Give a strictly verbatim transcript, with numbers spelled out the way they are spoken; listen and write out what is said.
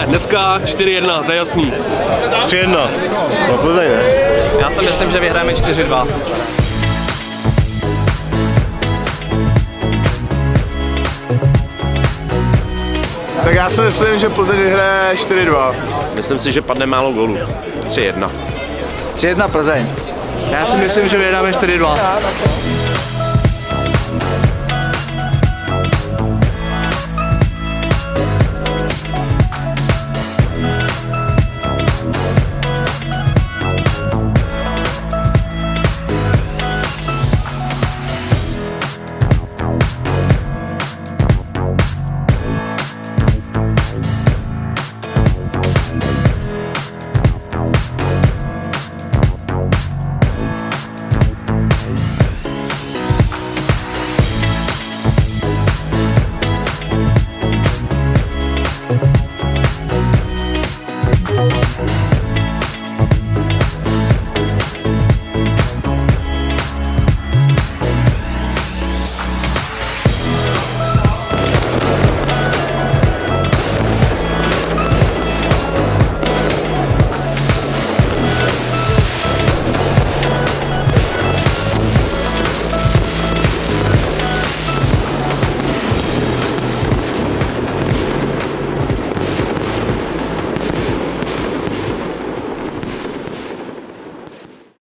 Hele, dneska čtyři jedna, to je jasný. tři jedna. No Plzeň, ne? Já si myslím, že vyhráme čtyři dva. Tak já si myslím, že Plzeň vyhraje čtyři dva. Myslím si, že padne málo gólů. tři jedna. tři jedna Plzeň. Já si myslím, že vyhráme čtyři dva.